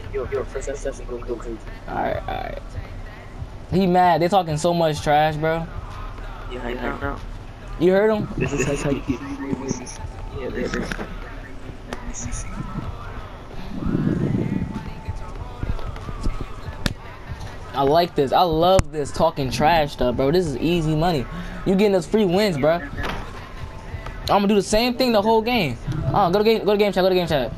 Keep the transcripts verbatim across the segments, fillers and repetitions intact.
Yo, yo, press F seven, go, go crazy. Alright, alright. He mad. They talking so much trash, bro. Yeah, I know. You heard him? This is how you get free wins. Yeah, this is. I like this. I love this talking trash stuff, bro. This is easy money. You getting us free wins, bro. I'm gonna do the same thing the whole game. Oh, go to game. Go to game chat. Go to game chat.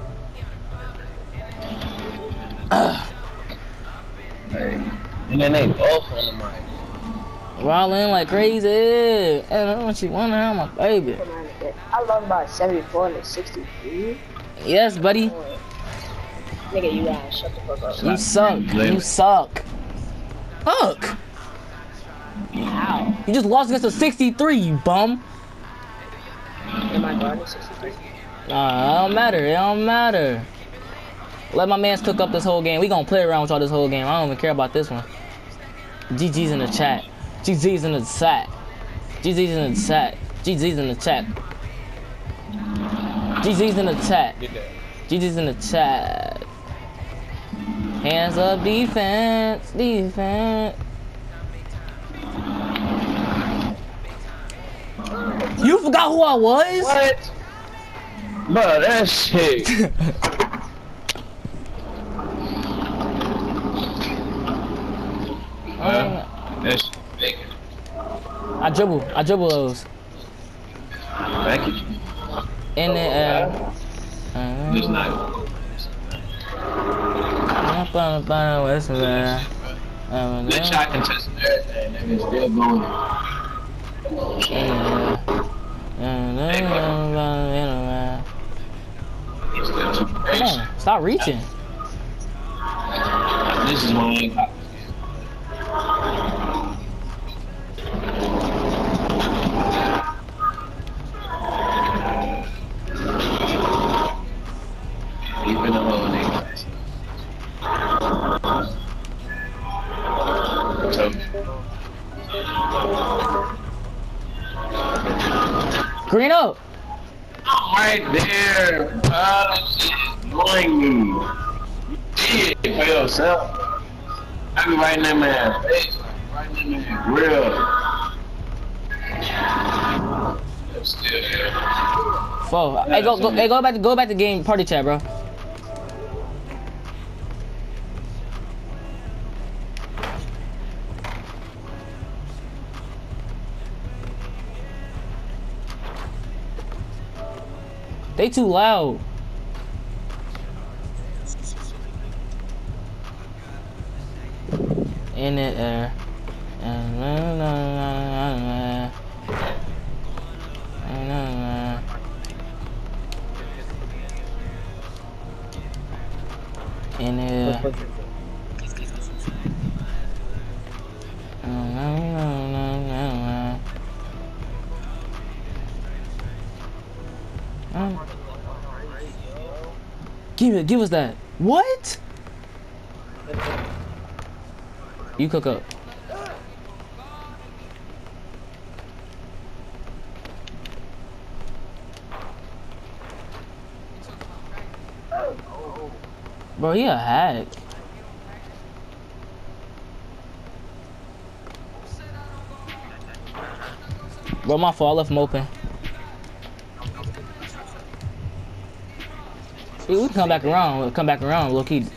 And then they both on the mic. Rolling like crazy. And I want you wanna have my baby. I love about seventy-four and sixty-three. Yes, buddy. Nigga, you gotta shut the fuck up. You suck. You suck. Fuck. How? You just lost against a sixty-three, you bum. Am I guarding sixty-three? Nah, it don't matter. It don't matter. Let my mans cook up this whole game. We gonna play around with y'all this whole game. I don't even care about this one. G G's in the chat. G G's in the chat. G G's in the chat. G G's in the chat. G G's in the chat. G G's in the chat. Hands up, defense, defense. You forgot who I was? What? Bro, that shit. uh, that's big. I dribble. I dribble those. Thank you. In the air. It's not. This shot contest and everything, nigga, it's still going. It's still too Come crazy. on, stop reaching. This is when we ain't got. Deep in the hole, nigga. Green up. Right there. Ah, that shit is annoying me. You did for yourself. I be right in that man's face, right in that man's grill. That's still there. Four. Hey, go, go, hey, go back to go back to game party chat, bro. They too loud. In the air. In the air. Give it, give us that. What? You cook up. Bro, he a hack. Bro, my fault. I left him open. See, we can come back around. We'll come back around, low key.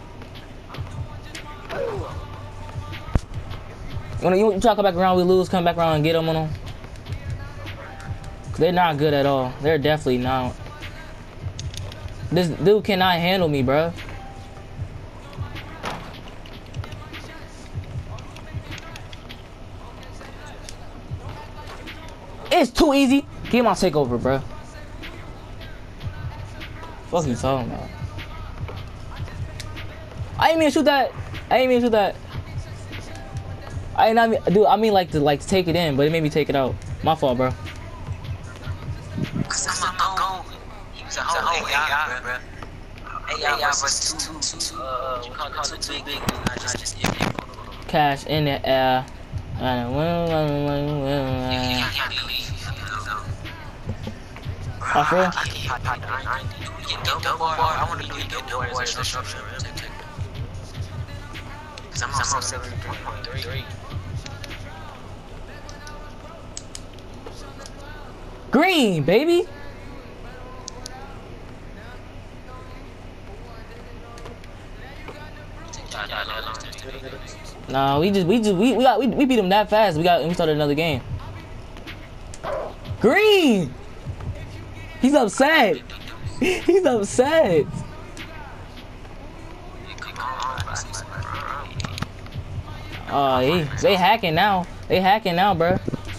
You wanna, you, you try to come back around, we lose, come back around and get them on them. Cause they're not good at all. They're definitely not. This dude cannot handle me, bro. It's too easy. Get my takeover, bro. Fuck you talking about? I ain't mean to shoot that. I ain't mean to shoot that. I ain't not mean, dude. I mean like to like to take it in, but it made me take it out. My fault, bro. Cause I'm not going. He was a whole A I, bro. A I versus two, two, two, uh, we call it two big, big, I just, I just, yeah, yeah. Cash in the air. And I feel. get double bar. I want to get double bar as a structure. Cause I'm on seven point three. Green, baby. Nah, we just, we just, we, we got, we, we beat them that fast. We got, we started another game. Green. He's upset. He's upset. Oh, he, they hacking now. They hacking now, bro.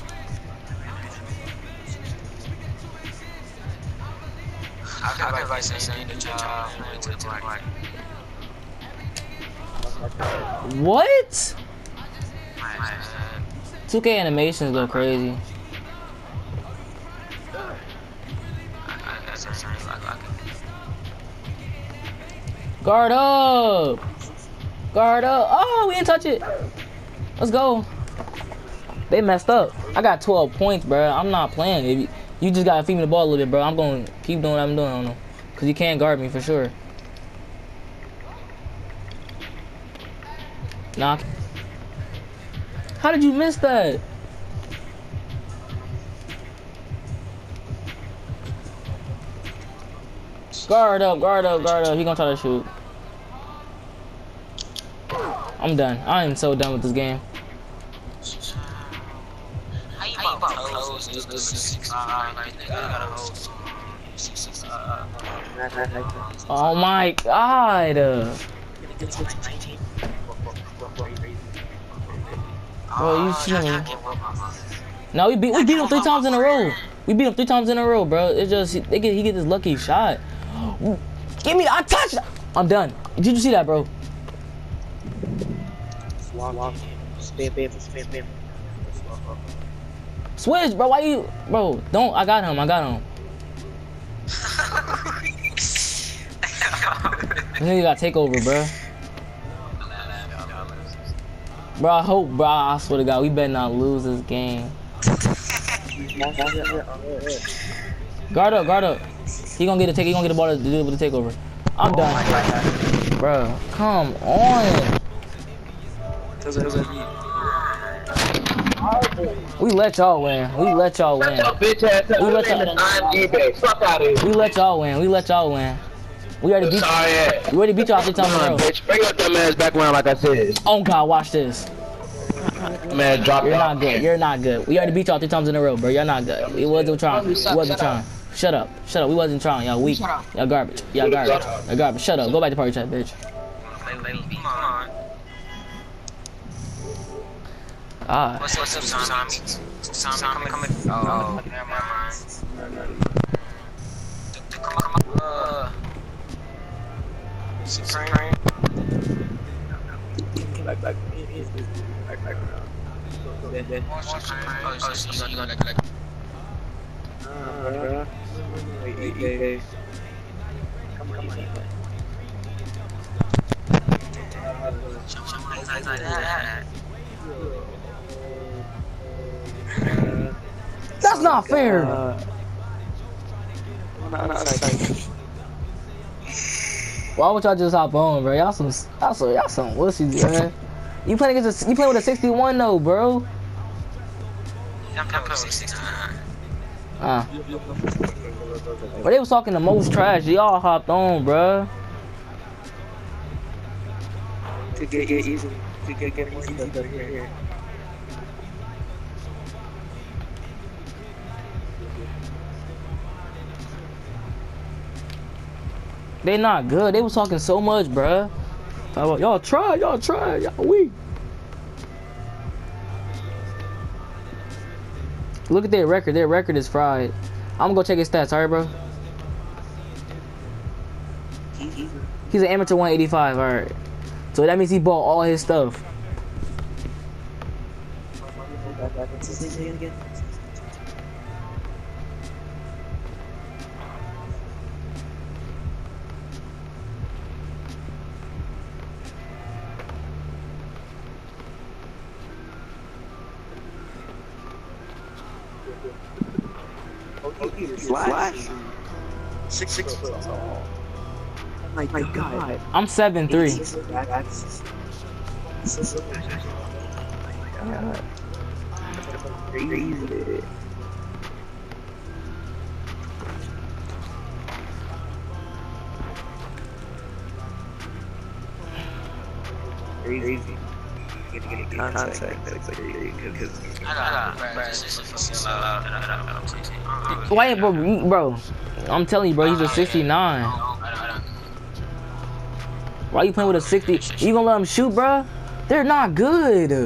What? two K animations go crazy. Guard up! Guard up! Oh, we didn't touch it. Let's go. They messed up. I got twelve points, bro. I'm not playing. If you, you just gotta feed me the ball a little bit, bro. I'm gonna keep doing what I'm doing. I don't know, cause you can't guard me for sure. Nah. How did you miss that? Guard up, guard up, guard up. He gonna try to shoot. I'm done. I am so done with this game. How you about close and just go six five like they got a whole Oh my god. Bro, you shouldn't. No, we beat we beat him three times in a row. We beat him three times in a row, bro. It's just they get he get this lucky shot. Give me, I touched. I'm done. Did you see that, bro? Switch, bro. Why you, bro? Don't. I got him. I got him. You know you gotta take over, bro. Bro, I hope, bro. I swear to God, we better not lose this game. Guard up, guard up. He gonna get a take. He gonna get the ball to do with the takeover. I'm done, bro. Come on. We let y'all win. We let y'all win. We let y'all. We let y'all win. We let y'all win. We already beat. We already beat y'all three times in a row. Bring up that man's back around like I said. Oh God, watch this. Man, drop. You're not good. You're not good. We already beat y'all three times in a row, bro. You're not good. We wasn't trying. We wasn't trying. Shut up. Shut up. We wasn't trying. Y'all weak. Y'all garbage. Y'all garbage. Y'all garbage. Shut up. Go back to party chat, bitch. Ah. What's up, Tommy? Tommy coming. Oh, never mind. Come on, come on. Uh, Supreme. Back, back, back, back. Oh, so you gonna like. Uh, wait, wait, wait. Come on, come on. Like that. That's not fair. Uh, Why would y'all just hop on, bro? Y'all some, y'all some, y'all some wussies, man. You playing against, a, you playing with a sixty-one though, bro. I'm playing with sixty-nine. Ah. But they was talking the most trash. Y'all hopped on, bro. To get get easy, to get get more easy here here. They not good. They was talking so much, bruh. Y'all try, y'all try, y'all weak. Look at their record. Their record is fried. I'm gonna go check his stats, alright, bro? He's an amateur one eighty-five, alright. So that means he bought all his stuff. Flash. Six six foot tall. My, my God. I'm seven three. That's crazy. Crazy. Get get contact because I got practice. Why, bro? you- Bro, I'm telling you, bro. He's a sixty-nine. Why you playing with a sixty? You gonna let him shoot, bro? They're not good.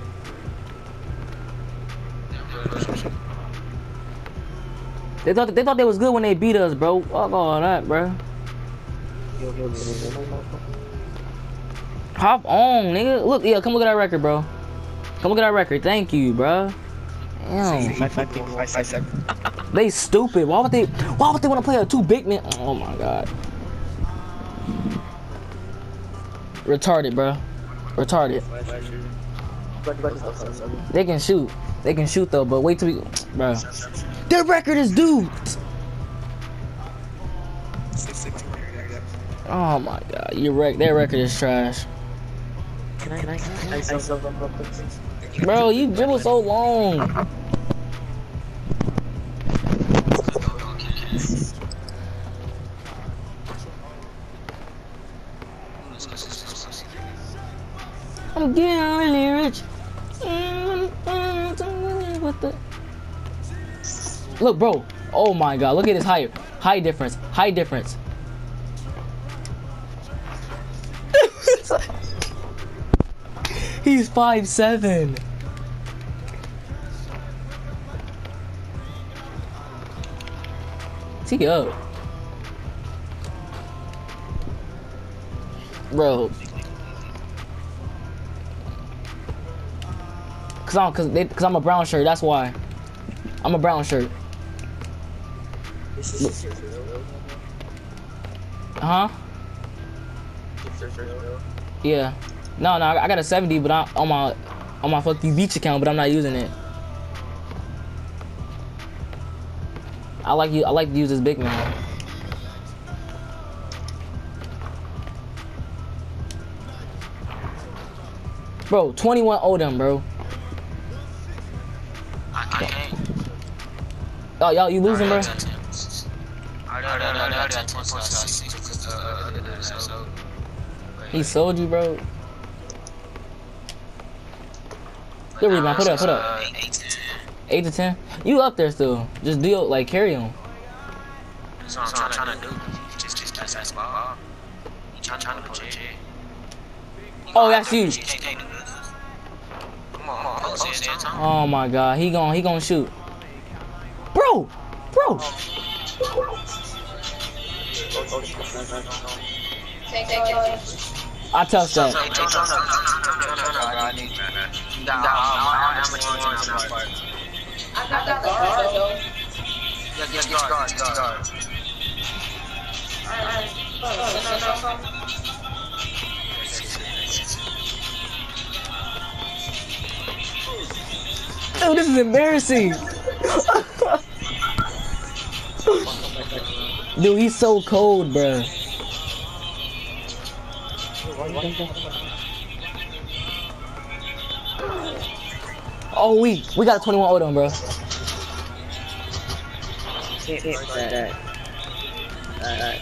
They thought they thought they was good when they beat us, bro. Fuck all that, bro. Hop on, nigga. Look, yeah, come look at that record, bro. Come look at that record. Thank you, bro. Damn. They stupid. Why would they? Why would they want to play a two big men? Oh my god. Retarded, bro. Retarded. They can shoot. They can shoot though, but wait till we, bro. Their record is duped. Oh my god, your rec. Their record is trash. Can I, can I, can I, can I sell them real quick? Bro, you dribble so long. I'm getting really rich. What the? Look, bro. Oh my god, look at his height. Height difference. Height difference. He's five seven. Tee up. Bro. Cause I'm cause they cause I'm a brown shirt, that's why. I'm a brown shirt. Huh? Yeah. No, no, I got a seventy, but I on my on my Fuck You Beach account, but I'm not using it. I like you. I like to use this big man. Bro, twenty-one Odom, bro. I can't. Oh, y'all, you losing, bro? He sold you, bro. Good rebound. Put up, put up. Eight to ten. You up there still? Just deal like carry him. That's what I'm trying to do. Just, just catch that ball. You trying to put it. Oh, that's you. Come on, come on, post it, Tom. Oh my God, he gon' he gon' shoot. Bro, bro. I touched that. I got the guard though. Yeah, yeah, get guard, get guard. Dude, this is embarrassing. Dude, he's so cold, bruh. Oh, we we got a twenty-one Odom, bro. Alright.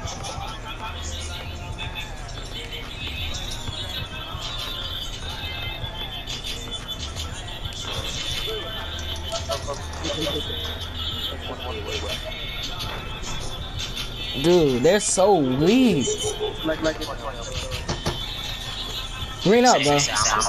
Dude, they're so weak. Green up, bro.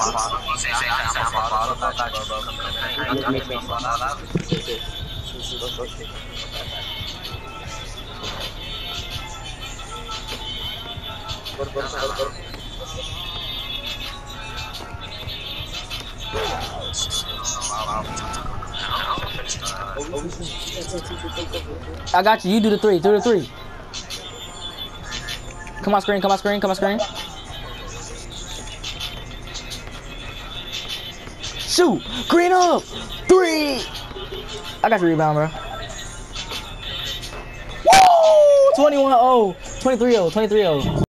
I got you. You do the three. Do the three. Come on screen. Come on screen. Come on screen. Shoot. Green up. Three. I got your rebound, bro. Woo! twenty-one oh, twenty-three oh, twenty-three oh.